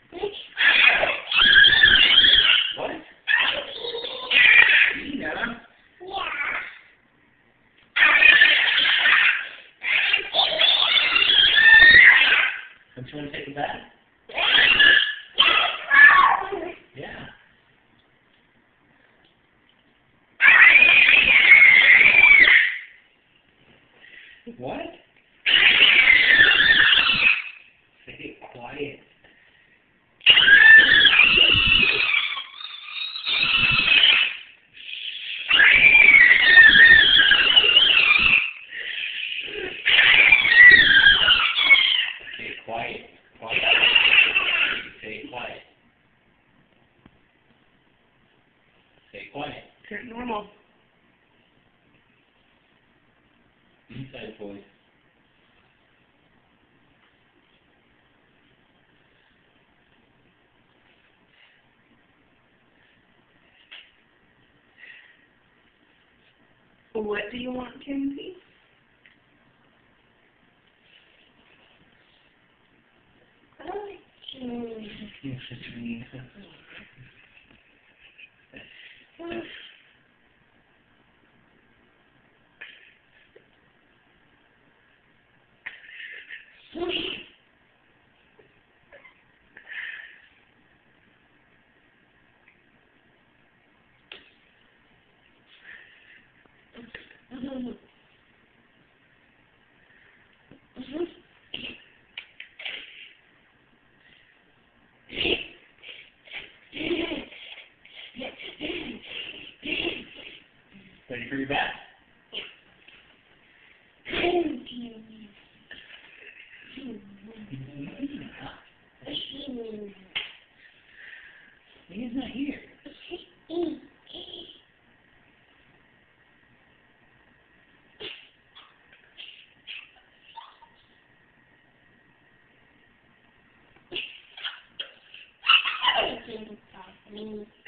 What? Mena? Don't you want to take a bath? Yeah. What? Stay quiet. Stay quiet. Quiet. Stay quiet. Stay quiet. You're normal. Inside voice. What do you want, Kenzie? You're such a mean. Ready for your bath? He's not here. Me.